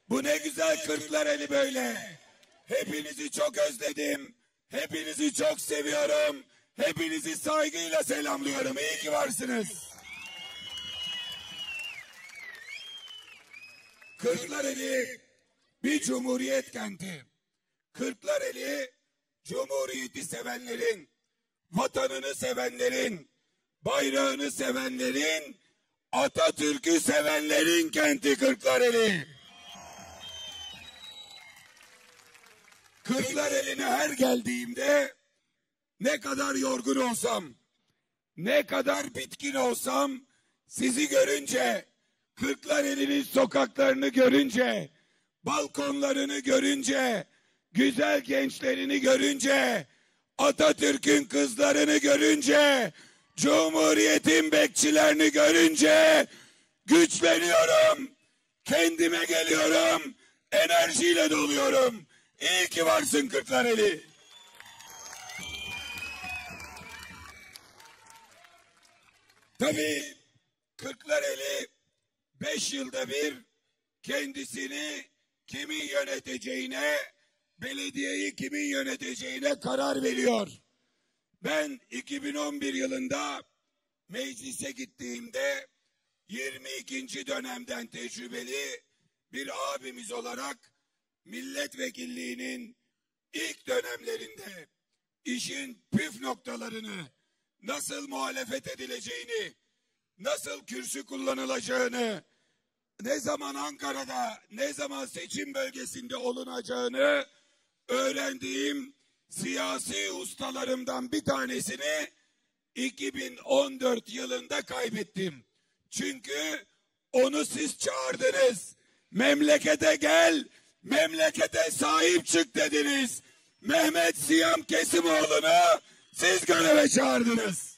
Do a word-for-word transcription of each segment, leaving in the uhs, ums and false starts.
Bu ne güzel Kırklareli böyle. Hepinizi çok özledim. Hepinizi çok seviyorum. Hepinizi saygıyla selamlıyorum. İyi ki varsınız. Kırklareli bir cumhuriyet kenti. Kırklareli cumhuriyeti sevenlerin, vatanını sevenlerin, bayrağını sevenlerin, Atatürk'ü sevenlerin kenti Kırklareli. Kırklareli'ne her geldiğimde ne kadar yorgun olsam, ne kadar bitkin olsam sizi görünce, Kırklareli'nin sokaklarını görünce, balkonlarını görünce, güzel gençlerini görünce, Atatürk'ün kızlarını görünce, Cumhuriyet'in bekçilerini görünce güçleniyorum, kendime geliyorum, enerjiyle doluyorum. İyi ki varsın Kırklareli. Tabii Kırklareli beş yılda bir kendisini kimin yöneteceğine, belediyeyi kimin yöneteceğine karar veriyor. Ben iki bin on bir yılında meclise gittiğimde yirmi ikinci dönemden tecrübeli bir abimiz olarak milletvekilliğinin ilk dönemlerinde işin püf noktalarını, nasıl muhalefet edileceğini, nasıl kürsü kullanılacağını, ne zaman Ankara'da, ne zaman seçim bölgesinde olunacağını öğrendiğim siyasi ustalarımdan bir tanesini iki bin on dört yılında kaybettim. Çünkü onu siz çağırdınız. Memlekete gel, memlekete sahip çık dediniz. Mehmet Siyam Kesimoğlu'nu siz göreve çağırdınız.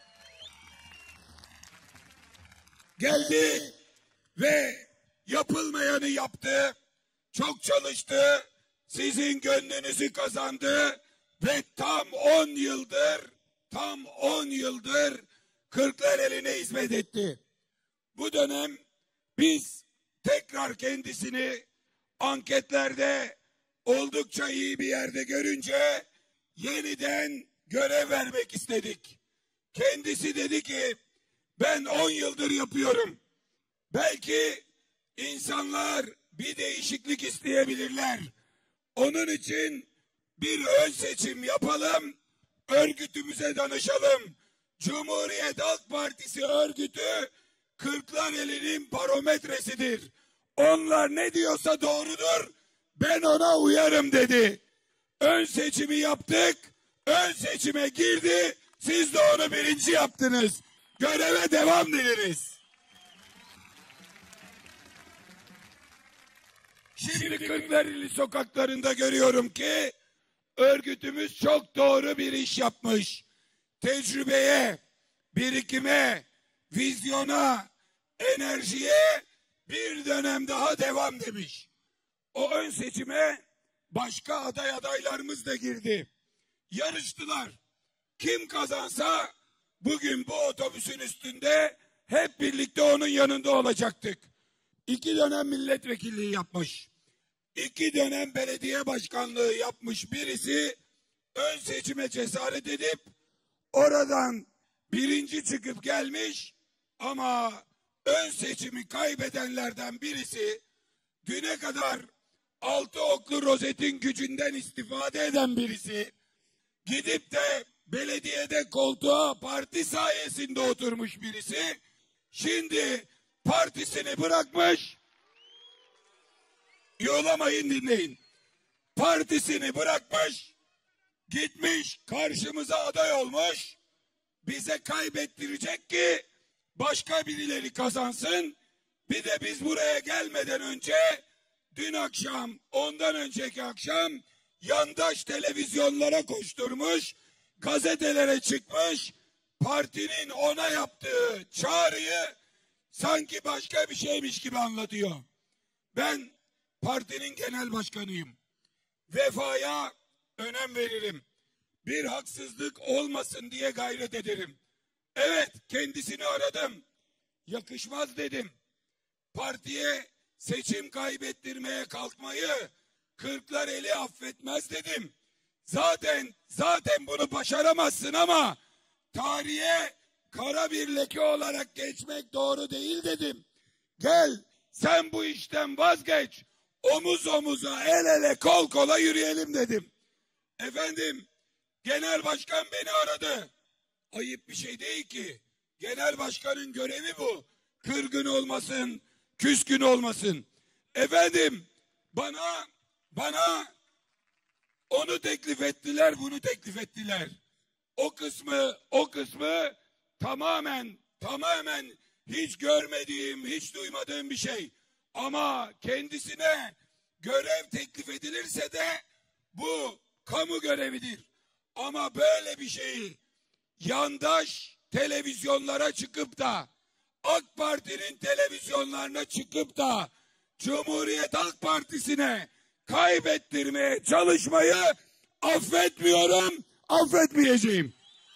Geldi ve yapılmayanı yaptı. Çok çalıştı. Sizin gönlünüzü kazandı ve tam on yıldır, tam on yıldır Kırklareli'ne hizmet etti. Bu dönem biz tekrar kendisini anketlerde oldukça iyi bir yerde görünce yeniden görev vermek istedik. Kendisi dedi ki ben on yıldır yapıyorum. Belki insanlar bir değişiklik isteyebilirler. Onun için bir ön seçim yapalım, örgütümüze danışalım. Cumhuriyet Halk Partisi örgütü Kırklareli'nin barometresidir. Onlar ne diyorsa doğrudur, ben ona uyarım dedi. Ön seçimi yaptık, ön seçime girdi, siz de onu birinci yaptınız. Göreve devam dileriz. Şimdi Kırklareli sokaklarında görüyorum ki örgütümüz çok doğru bir iş yapmış. Tecrübeye, birikime, vizyona, enerjiye bir dönem daha devam demiş. O ön seçime başka aday adaylarımız da girdi. Yarıştılar. Kim kazansa bugün bu otobüsün üstünde hep birlikte onun yanında olacaktık. İki dönem milletvekilliği yapmış. İki dönem belediye başkanlığı yapmış birisi ön seçime cesaret edip oradan birinci çıkıp gelmiş ama ön seçimi kaybedenlerden birisi düne kadar altı oklu rozetin gücünden istifade eden birisi gidip de belediyede koltuğa parti sayesinde oturmuş birisi şimdi partisini bırakmış. Yollamayın, dinleyin. Partisini bırakmış, gitmiş karşımıza aday olmuş, bize kaybettirecek ki başka birileri kazansın. Bir de biz buraya gelmeden önce dün akşam, ondan önceki akşam yandaş televizyonlara koşturmuş, gazetelere çıkmış, partinin ona yaptığı çağrıyı sanki başka bir şeymiş gibi anlatıyor. Ben partinin genel başkanıyım. Vefaya önem veririm. Bir haksızlık olmasın diye gayret ederim. Evet, kendisini aradım. Yakışmaz dedim. Partiye seçim kaybettirmeye kalkmayı Kırklareli affetmez dedim. Zaten zaten bunu başaramazsın ama tarihe kara bir leke olarak geçmek doğru değil dedim. Gel sen bu işten vazgeç, omuz omuza, el ele, kol kola yürüyelim dedim. Efendim, genel başkan beni aradı. Ayıp bir şey değil ki. Genel başkanın görevi bu. Kırgın olmasın, küskün olmasın. Efendim, bana bana onu teklif ettiler, bunu teklif ettiler. O kısmı, o kısmı tamamen, tamamen hiç görmediğim, hiç duymadığım bir şey. Ama kendisine görev teklif edilirse de bu kamu görevidir. Ama böyle bir şeyi yandaş televizyonlara çıkıp da, AK Parti'nin televizyonlarına çıkıp da Cumhuriyet Halk Partisi'ne kaybettirmeye çalışmayı affetmiyorum, affetmeyeceğim.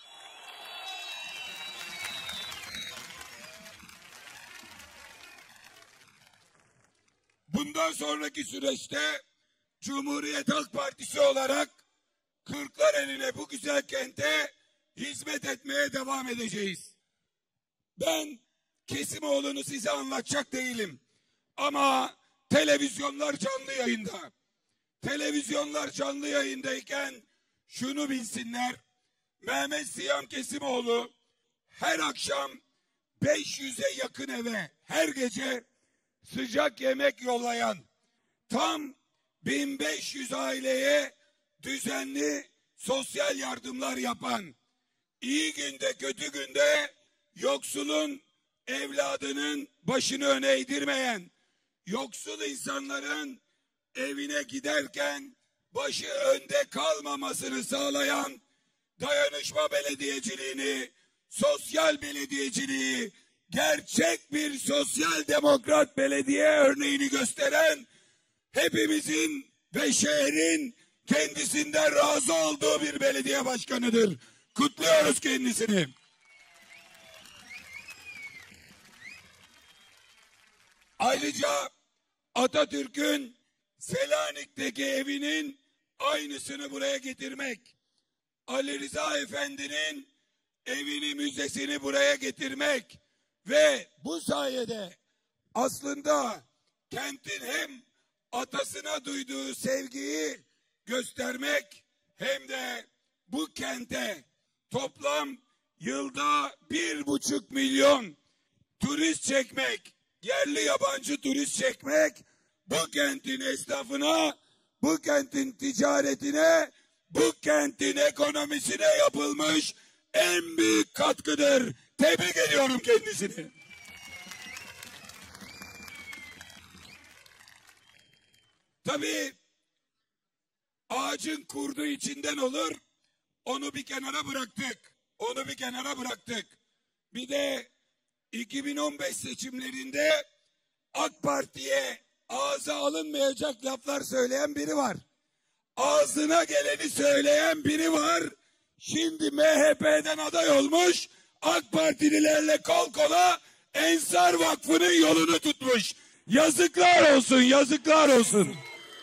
Bundan sonraki süreçte Cumhuriyet Halk Partisi olarak Kırklareli'ne, bu güzel kente hizmet etmeye devam edeceğiz. Ben Kesimoğlu'nu size anlatacak değilim. Ama televizyonlar canlı yayında. Televizyonlar canlı yayındayken şunu bilsinler. Mehmet Siyam Kesimoğlu her akşam beş yüze yakın eve, her gece sıcak yemek yollayan, tam bin beş yüz aileye düzenli sosyal yardımlar yapan, iyi günde kötü günde yoksulun evladının başını öne eğdirmeyen, yoksul insanların evine giderken başı önde kalmamasını sağlayan dayanışma belediyeciliğini, sosyal belediyeciliği, gerçek bir sosyal demokrat belediye örneğini gösteren, hepimizin ve şehrin kendisinden razı olduğu bir belediye başkanıdır. Kutluyoruz kendisini. Ayrıca Atatürk'ün Selanik'teki evinin aynısını buraya getirmek, Ali Rıza Efendi'nin evini, müzesini buraya getirmek ve bu sayede aslında kentin hem atasına duyduğu sevgiyi göstermek hem de bu kente toplam yılda bir buçuk milyon turist çekmek, yerli yabancı turist çekmek, bu kentin esnafına, bu kentin ticaretine, bu kentin ekonomisine yapılmış en büyük katkıdır. Tebrik ediyorum kendisini. Tabii ağacın kurdu içinden olur. Onu bir kenara bıraktık. Onu bir kenara bıraktık. Bir de iki bin on beş seçimlerinde AK Parti'ye ağza alınmayacak laflar söyleyen biri var. Ağzına geleni söyleyen biri var. Şimdi M H P'den aday olmuş. AK Partililerle kol kola Ensar Vakfı'nın yolunu tutmuş. Yazıklar olsun, yazıklar olsun.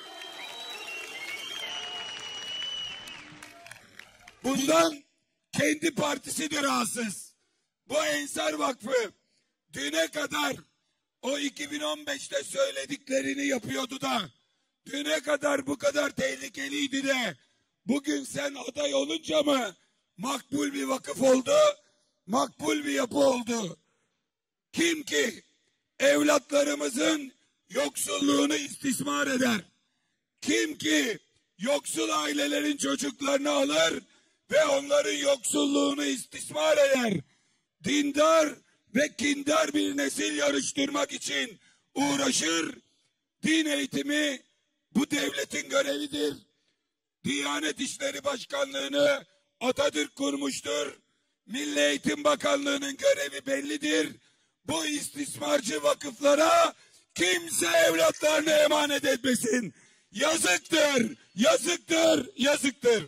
Bundan kendi partisi de rahatsız. Bu Ensar Vakfı düne kadar o iki bin on beşte söylediklerini yapıyordu da, düne kadar bu kadar tehlikeliydi de, bugün sen aday olunca mı makbul bir vakıf oldu, makbul bir yapı oldu? Kim ki evlatlarımızın yoksulluğunu istismar eder, kim ki yoksul ailelerin çocuklarını alır ve onların yoksulluğunu istismar eder, dindar ve kindar bir nesil yarıştırmak için uğraşır, din eğitimi bu devletin görevidir. Diyanet İşleri Başkanlığı'nı Atatürk kurmuştur. Milli Eğitim Bakanlığı'nın görevi bellidir. Bu istismarcı vakıflara kimse evlatlarını emanet etmesin. Yazıktır, yazıktır, yazıktır.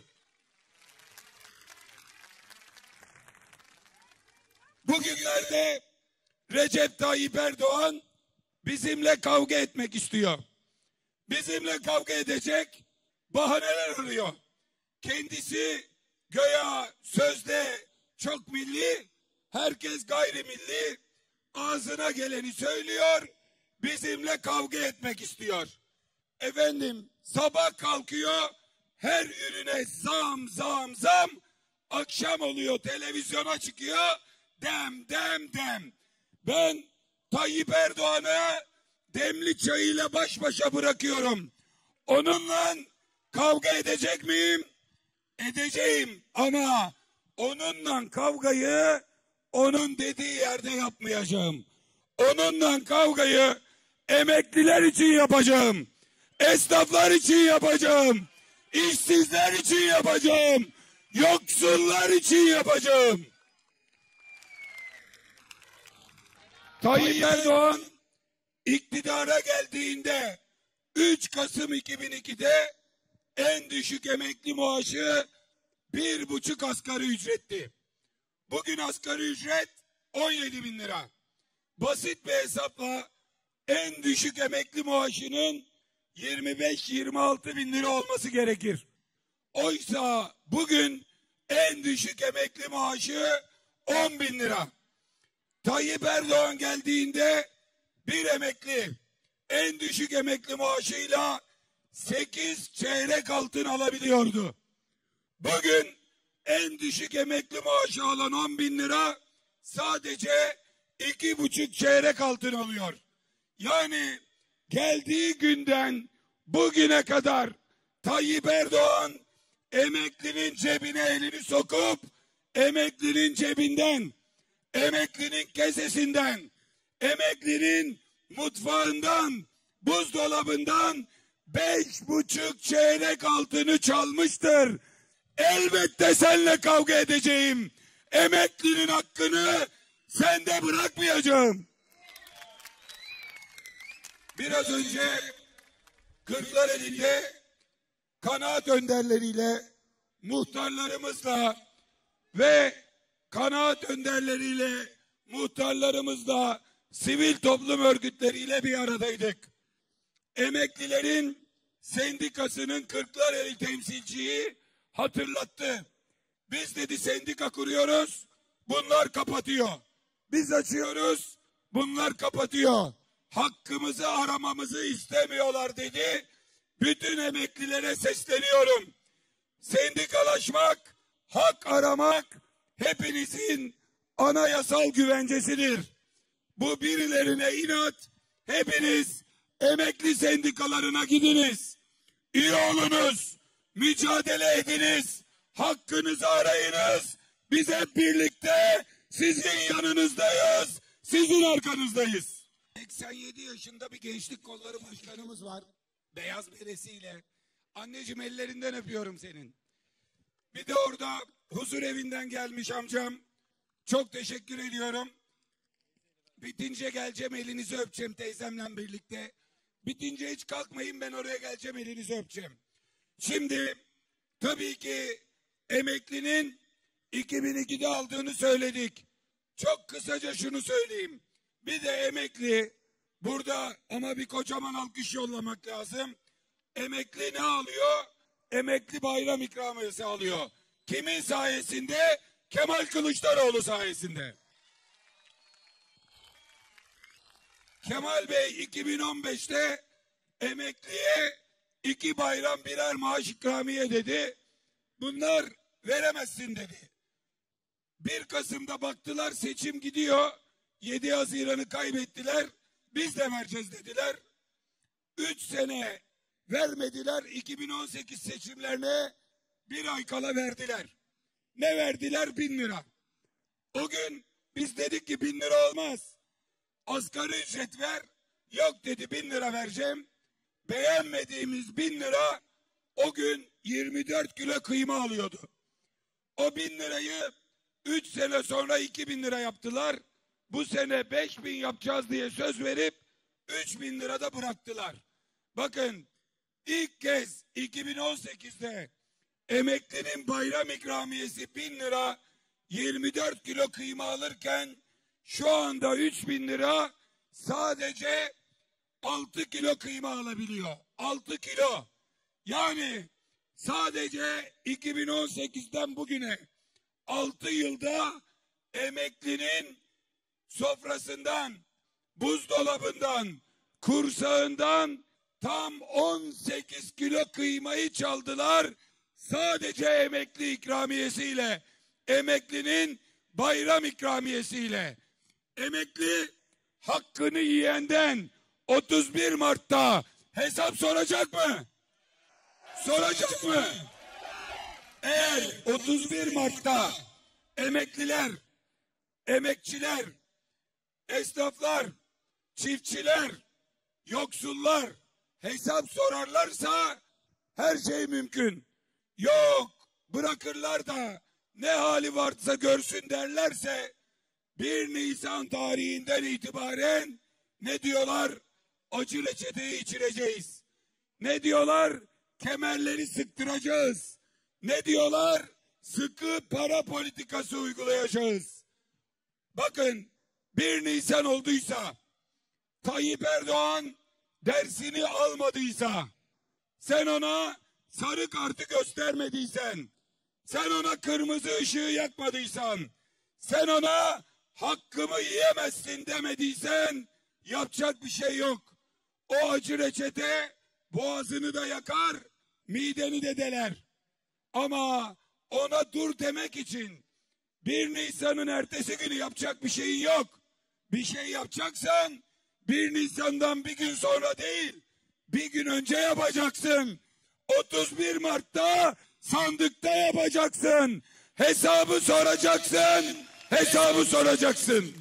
Bugünlerde Recep Tayyip Erdoğan bizimle kavga etmek istiyor. Bizimle kavga edecek bahaneler arıyor. Kendisi göya sözde çok milli, herkes gayrimilli, ağzına geleni söylüyor, bizimle kavga etmek istiyor. Efendim sabah kalkıyor, her ürüne zam zam zam, akşam oluyor televizyona çıkıyor, dem dem dem. Ben Tayyip Erdoğan'ı demli çayıyla baş başa bırakıyorum. Onunla kavga edecek miyim? Edeceğim ama onunla kavgayı onun dediği yerde yapmayacağım. Onunla kavgayı emekliler için yapacağım. Esnaflar için yapacağım. İşsizler için yapacağım. Yoksullar için yapacağım. Tayyip Erdoğan iktidara geldiğinde üç Kasım iki bin iki'de en düşük emekli maaşı bir buçuk asgari ücretti. Bugün asgari ücret on yedi bin lira. Basit bir hesapla en düşük emekli maaşının yirmi beş yirmi altı bin lira olması gerekir. Oysa bugün en düşük emekli maaşı on bin lira. Tayyip Erdoğan geldiğinde bir emekli en düşük emekli maaşıyla sekiz çeyrek altın alabiliyordu. Bugün en düşük emekli maaşı alan on bin lira sadece iki buçuk çeyrek altın alıyor. Yani geldiği günden bugüne kadar Tayyip Erdoğan emeklinin cebine elini sokup emeklinin cebinden, emeklinin kesesinden, emeklinin mutfağından, buzdolabından beş buçuk çeyrek altını çalmıştır. Elbette seninle kavga edeceğim. Emeklinin hakkını sende bırakmayacağım. Biraz önce Kırklareli'nde kanaat önderleriyle, muhtarlarımızla ve kanaat önderleriyle, muhtarlarımızla, sivil toplum örgütleriyle bir aradaydık. Emeklilerin sendikasının Kırklareli temsilciyi hatırlattı. Biz dedi sendika kuruyoruz, bunlar kapatıyor. Biz açıyoruz, bunlar kapatıyor. Hakkımızı aramamızı istemiyorlar dedi. Bütün emeklilere sesleniyorum. Sendikalaşmak, hak aramak hepinizin anayasal güvencesidir. Bu birilerine inat, hepiniz emekli sendikalarına gidiniz. İyi olunuz, mücadele ediniz, hakkınızı arayınız. Biz hep birlikte sizin yanınızdayız, sizin arkanızdayız. seksen yedi yaşında bir gençlik kolları başkanımız var. Beyaz beresiyle. Anneciğim ellerinden öpüyorum senin. Bir de orada huzur evinden gelmiş amcam. Çok teşekkür ediyorum. Bitince geleceğim, elinizi öpeceğim teyzemle birlikte. Bitince hiç kalkmayın, ben oraya geleceğim, elinizi öpeceğim. Şimdi tabii ki emeklinin iki bin iki'de aldığını söyledik. Çok kısaca şunu söyleyeyim. Bir de emekli burada, ama bir kocaman alkış yollamak lazım. Emekli ne alıyor? Emekli bayram ikramiyesi alıyor. Kimin sayesinde? Kemal Kılıçdaroğlu sayesinde. Kemal Bey iki bin on beş'te emekliye iki bayram birer maaş ikramiye dedi. Bunlar veremezsin dedi. bir Kasım'da baktılar seçim gidiyor. yedi Haziran'ı kaybettiler. Biz de vereceğiz dediler. üç sene vermediler. iki bin on sekiz seçimlerine bir ay kala verdiler. Ne verdiler? Bin lira. O gün biz dedik ki bin lira olmaz. Asgari ücret ver. Yok dedi, bin lira vereceğim. Beğenmediğimiz bin lira o gün yirmi dört kilo kıyma alıyordu. O bin lirayı üç sene sonra iki bin lira yaptılar. Bu sene beş bin yapacağız diye söz verip üç bin lirada bıraktılar. Bakın ilk kez iki bin on sekiz'de emeklinin bayram ikramiyesi bin lira, yirmi dört kilo kıyma alırken şu anda üç bin lira sadece altı kilo kıyma alabiliyor. altı kilo. Yani sadece iki bin on sekizden bugüne altı yılda emeklinin sofrasından, buzdolabından, kursağından tam on sekiz kilo kıymayı çaldılar. Sadece emekli ikramiyesiyle, emeklinin bayram ikramiyesiyle. Emekli hakkını yiyenden otuz bir Mart'ta hesap soracak mı? Soracak mı? Eğer otuz bir Mart'ta emekliler, emekçiler, esnaflar, çiftçiler, yoksullar hesap sorarlarsa her şey mümkün. Yok, bırakırlar da ne hali varsa görsün derlerse bir Nisan tarihinden itibaren ne diyorlar? Acı reçeteyi içireceğiz. Ne diyorlar? Kemerleri sıktıracağız. Ne diyorlar? Sıkı para politikası uygulayacağız. Bakın, bir Nisan olduysa, Tayyip Erdoğan dersini almadıysa, sen ona sarı kartı göstermediysen, sen ona kırmızı ışığı yakmadıysan, sen ona hakkımı yiyemezsin demediysen yapacak bir şey yok. O acı reçete boğazını da yakar, mideni de deler. Ama ona dur demek için bir Nisan'ın ertesi günü yapacak bir şeyin yok. Bir şey yapacaksan bir Nisan'dan bir gün sonra değil, bir gün önce yapacaksın. otuz bir Mart'ta sandıkta yapacaksın. Hesabı soracaksın. Hesabı soracaksın.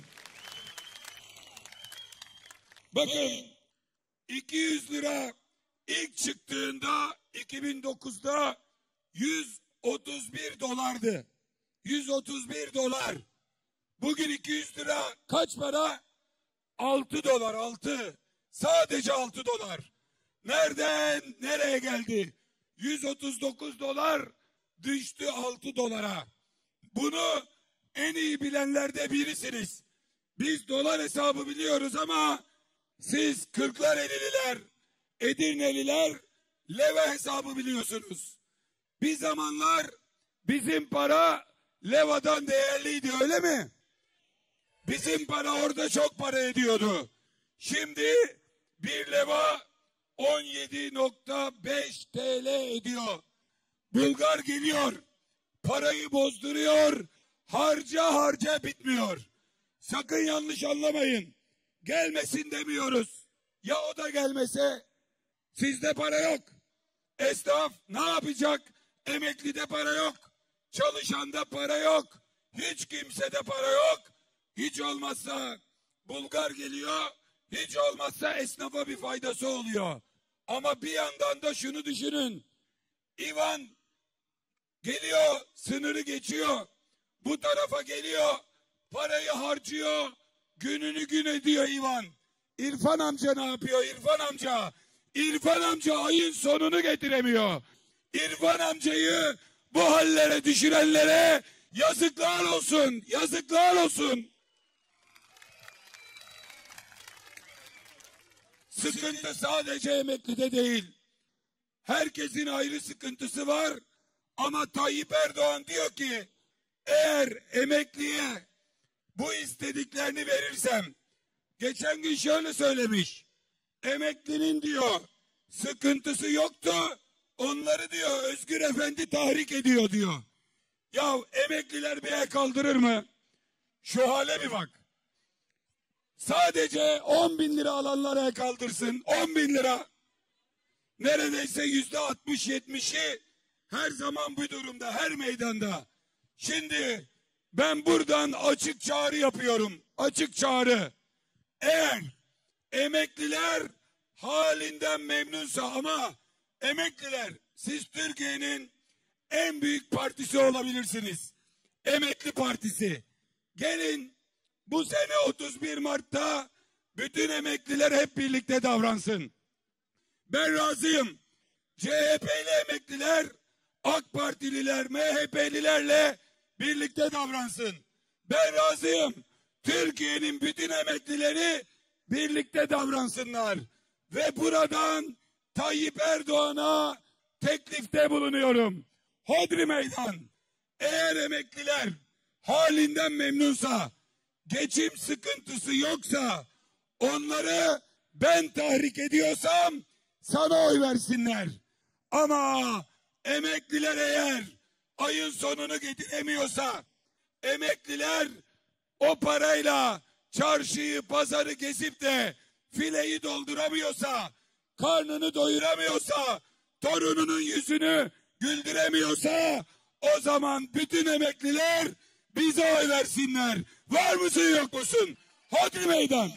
Bakın, iki yüz lira ilk çıktığında iki bin dokuzda yüz otuz bir dolardı. yüz otuz bir dolar. Bugün iki yüz lira kaç para? altı dolar, altı. Sadece altı dolar. Nereden nereye geldi? yüz otuz dokuz dolar düştü altı dolara. Bunu en iyi bilenlerde birisiniz. Biz dolar hesabı biliyoruz ama siz Kırklar Elililer, Edirneliler leva hesabı biliyorsunuz. Bir zamanlar bizim para levadan değerliydi, öyle mi? Bizim para orada çok para ediyordu. Şimdi bir leva on yedi nokta beş T L ediyor. Bulgar geliyor, parayı bozduruyor, harca harca bitmiyor. Sakın yanlış anlamayın. Gelmesin demiyoruz. Ya o da gelmese? Sizde para yok. Esnaf ne yapacak? Emeklide para yok. Çalışanda para yok. Hiç kimsede para yok. Hiç olmazsa Bulgar geliyor. Hiç olmazsa esnafa bir faydası oluyor. Ama bir yandan da şunu düşünün. İvan geliyor, sınırı geçiyor. Bu tarafa geliyor, parayı harcıyor. Gününü gün ediyor İvan. İrfan amca ne yapıyor? İrfan amca. İrfan amca ayın sonunu getiremiyor. İrfan amcayı bu hallere düşürenlere yazıklar olsun. Yazıklar olsun. Sıkıntı sadece emeklide değil. Herkesin ayrı sıkıntısı var. Ama Tayyip Erdoğan diyor ki eğer emekliye bu istediklerini verirsem, geçen gün şöyle söylemiş, emeklinin diyor sıkıntısı yoktu, onları diyor Özgür Efendi tahrik ediyor diyor. Ya emekliler bir el kaldırır mı? Şu hale bir bak. Sadece on bin lira alanlar el kaldırsın. on bin lira. Neredeyse yüzde altmış yetmişi her zaman bu durumda, her meydanda. Şimdi ben buradan açık çağrı yapıyorum. Açık çağrı. Eğer emekliler halinden memnunsa, ama emekliler, siz Türkiye'nin en büyük partisi olabilirsiniz. Emekli Partisi. Gelin bu sene otuz bir Mart'ta bütün emekliler hep birlikte davransın. Ben razıyım. C H P'li emekliler, AK Partililer, M H P'lilerle birlikte davransın. Ben razıyım. Türkiye'nin bütün emeklileri birlikte davransınlar. Ve buradan Tayyip Erdoğan'a teklifte bulunuyorum. Hodri meydan. Eğer emekliler halinden memnunsa, geçim sıkıntısı yoksa, onları ben tahrik ediyorsam sana oy versinler. Ama emekliler eğer ayın sonunu getiremiyorsa, emekliler o parayla çarşıyı, pazarı gezip de fileyi dolduramıyorsa, karnını doyuramıyorsa, torununun yüzünü güldüremiyorsa, o zaman bütün emekliler bize oy versinler. Var mısın yok musun? Hodri meydan.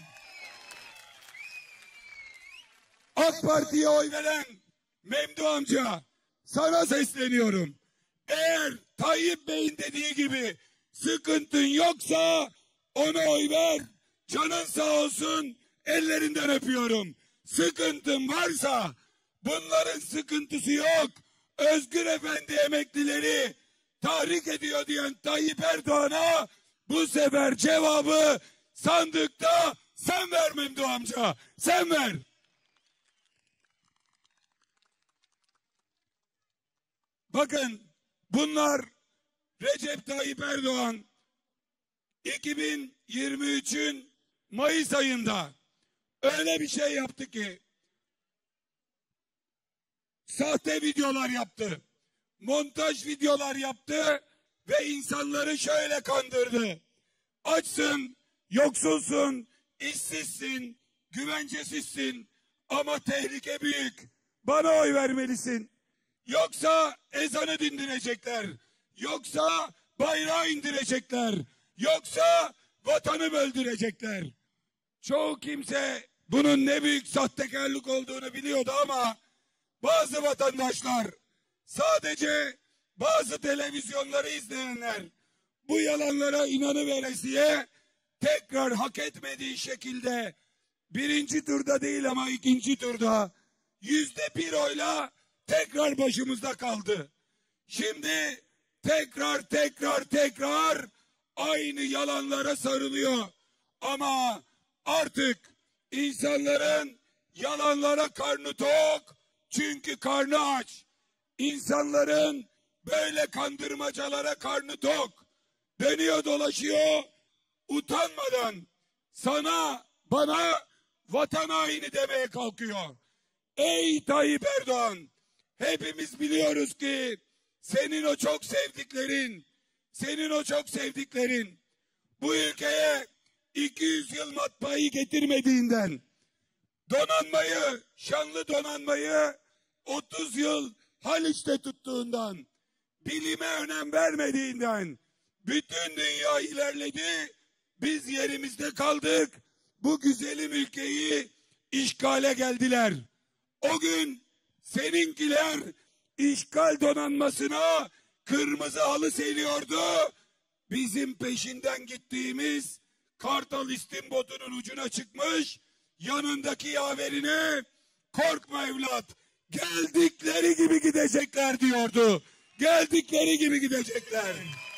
AK Parti'ye oy veren Memduh amca, sana sesleniyorum. Eğer Tayyip Bey'in dediği gibi sıkıntın yoksa ona oy ver. Canın sağ olsun, ellerinden öpüyorum. Sıkıntın varsa, bunların sıkıntısı yok, Özgür Efendi emeklileri tahrik ediyor diyen Tayyip Erdoğan'a bu sefer cevabı sandıkta sen ver Memduh amca, sen ver. Bakın, bunlar Recep Tayyip Erdoğan iki bin yirmi üçün Mayıs ayında öyle bir şey yaptı ki, sahte videolar yaptı, montaj videolar yaptı ve insanları şöyle kandırdı. Açsın, yoksulsun, işsizsin, güvencesizsin ama tehlike büyük. Bana oy vermelisin. Yoksa ezanı dindirecekler. Yoksa bayrağı indirecekler. Yoksa vatanı böldürecekler. Çoğu kimse bunun ne büyük sahtekarlık olduğunu biliyordu ama bazı vatandaşlar, sadece bazı televizyonları izleyenler bu yalanlara inanıveresiye tekrar hak etmediği şekilde birinci turda değil ama ikinci turda yüzde bir oyla tekrar başımızda kaldı. Şimdi tekrar tekrar tekrar aynı yalanlara sarılıyor. Ama artık insanların yalanlara karnı tok, çünkü karnı aç. İnsanların böyle kandırmacalara karnı tok. Dönüyor dolaşıyor, utanmadan sana, bana vatan haini demeye kalkıyor. Ey Tayyip Erdoğan, hepimiz biliyoruz ki senin o çok sevdiklerin, senin o çok sevdiklerin bu ülkeye iki yüz yıl matbaayı getirmediğinden, donanmayı, şanlı donanmayı otuz yıl Haliç'te tuttuğundan, bilime önem vermediğinden, bütün dünya ilerledi, biz yerimizde kaldık, bu güzelim ülkeyi işgale geldiler. O gün seninkiler işgal donanmasına kırmızı halı seriyordu. Bizim peşinden gittiğimiz Kartal İstimbotu'nun ucuna çıkmış, yanındaki yaverine korkma evlat, geldikleri gibi gidecekler diyordu. Geldikleri gibi gidecekler.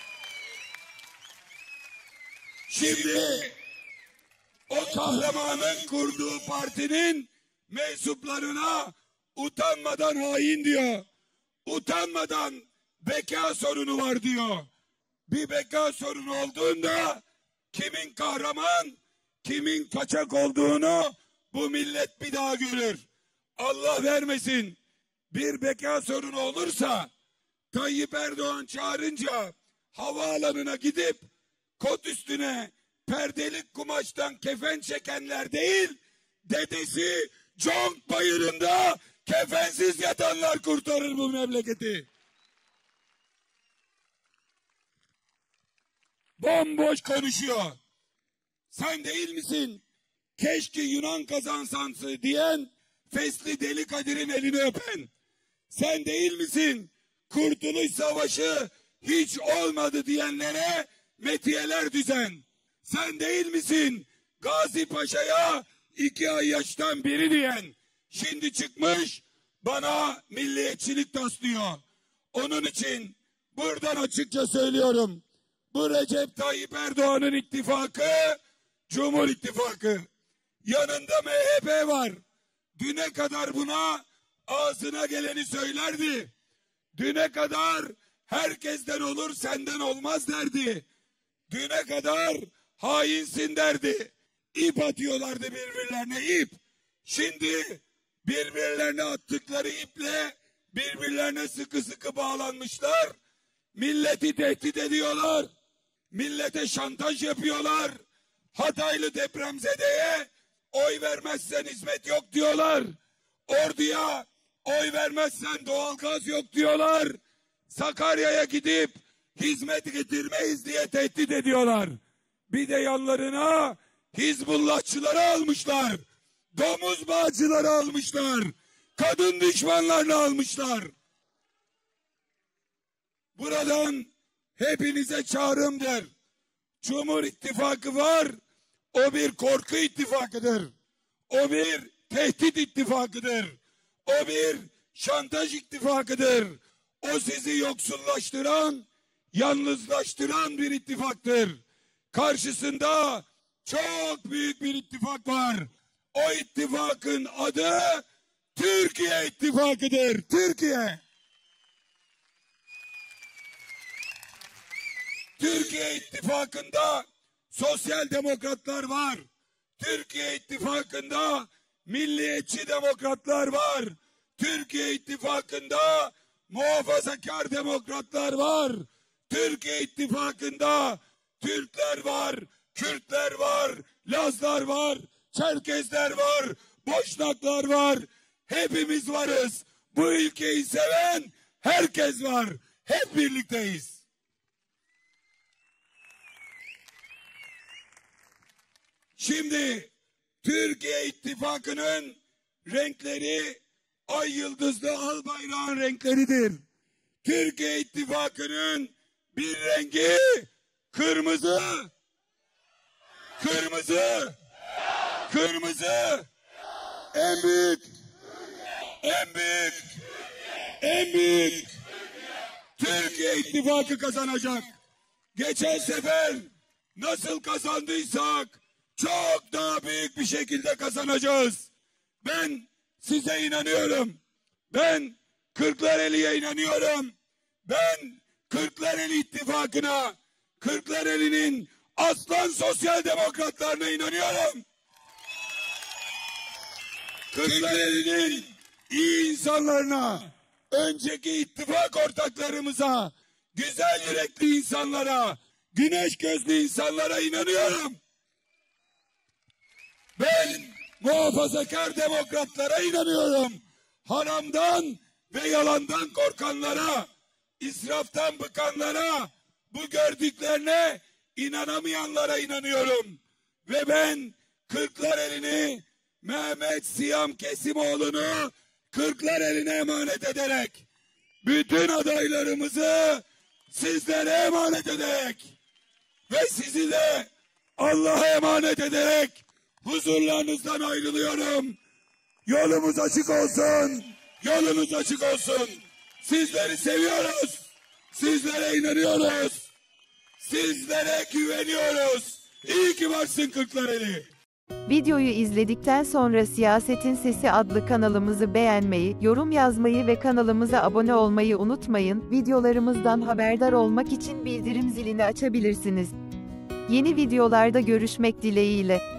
Şimdi o kahramanın kurduğu partinin mensuplarına utanmadan hain diyor. Utanmadan beka sorunu var diyor. Bir beka sorunu olduğunda kimin kahraman, kimin kaçak olduğunu bu millet bir daha görür. Allah vermesin, bir beka sorunu olursa Tayyip Erdoğan çağırınca havaalanına gidip kot üstüne perdelik kumaştan kefen çekenler değil, dedesi Conk Bayırı'nda kefensiz yatanlar kurtarır bu memleketi. Bomboş konuşuyor. Sen değil misin keşke Yunan kazansansı diyen fesli Deli Kadir'in elini öpen? Sen değil misin Kurtuluş Savaşı hiç olmadı diyenlere metiyeler düzen? Sen değil misin Gazi Paşa'ya iki ay yaştan biri diyen? Şimdi çıkmış bana milliyetçilik taslıyor. Onun için buradan açıkça söylüyorum. Bu Recep Tayyip Erdoğan'ın ittifakı Cumhur İttifakı. Yanında M H P var. Düne kadar buna ağzına geleni söylerdi. Düne kadar herkesten olur senden olmaz derdi. Düne kadar hainsin derdi. İp atıyorlardı birbirlerine, ip. Şimdi birbirlerine attıkları iple birbirlerine sıkı sıkı bağlanmışlar. Milleti tehdit ediyorlar. Millete şantaj yapıyorlar. Hataylı depremzedeye oy vermezsen hizmet yok diyorlar. Orduya oy vermezsen doğalgaz yok diyorlar. Sakarya'ya gidip hizmet getirmeyiz diye tehdit ediyorlar. Bir de yanlarına Hizbullahçıları almışlar. Domuz bağcıları almışlar. Kadın düşmanlarını almışlar. Buradan hepinize çağrımdır. Cumhur İttifakı var. O bir korku ittifakıdır. O bir tehdit ittifakıdır. O bir şantaj ittifakıdır. O sizi yoksullaştıran, yalnızlaştıran bir ittifaktır. Karşısında çok büyük bir ittifak var. O ittifakın adı Türkiye İttifakı'dır. Türkiye. Türkiye İttifakı'nda sosyal demokratlar var. Türkiye İttifakı'nda milliyetçi demokratlar var. Türkiye İttifakı'nda muhafazakar demokratlar var. Türkiye İttifakı'nda Türkler var, Kürtler var, Lazlar var, Çerkezler var, Boşnaklar var. Hepimiz varız. Bu ülkeyi seven herkes var. Hep birlikteyiz. Şimdi Türkiye İttifakı'nın renkleri ay yıldızlı al bayrağın renkleridir. Türkiye İttifakı'nın bir rengi kırmızı, kırmızı, kırmızı, en büyük, en büyük, en büyük. Türkiye İttifakı kazanacak. Geçen sefer nasıl kazandıysak çok daha büyük bir şekilde kazanacağız. Ben size inanıyorum. Ben Kırklareli'ye inanıyorum. Ben Kırklareli İttifakı'na, Kırklareli'nin aslan sosyal demokratlarına inanıyorum. Kırklareli'nin iyi insanlarına, önceki ittifak ortaklarımıza, güzel yürekli insanlara, güneş gözlü insanlara inanıyorum. Ben muhafazakar demokratlara inanıyorum. Haramdan ve yalandan korkanlara, israftan bıkanlara, bu gördüklerine inanamayanlara inanıyorum. Ve ben Kırklareli'ni, Mehmet Siyam Kesimoğlu'nu Kırklareli'ne emanet ederek, bütün adaylarımızı sizlere emanet ederek ve sizi de Allah'a emanet ederek huzurlarınızdan ayrılıyorum. Yolumuz açık olsun. Yolunuz açık olsun. Sizleri seviyoruz. Sizlere inanıyoruz. Sizlere güveniyoruz. İyi ki varsın Kırklareli. Videoyu izledikten sonra Siyasetin Sesi adlı kanalımızı beğenmeyi, yorum yazmayı ve kanalımıza abone olmayı unutmayın. Videolarımızdan haberdar olmak için bildirim zilini açabilirsiniz. Yeni videolarda görüşmek dileğiyle.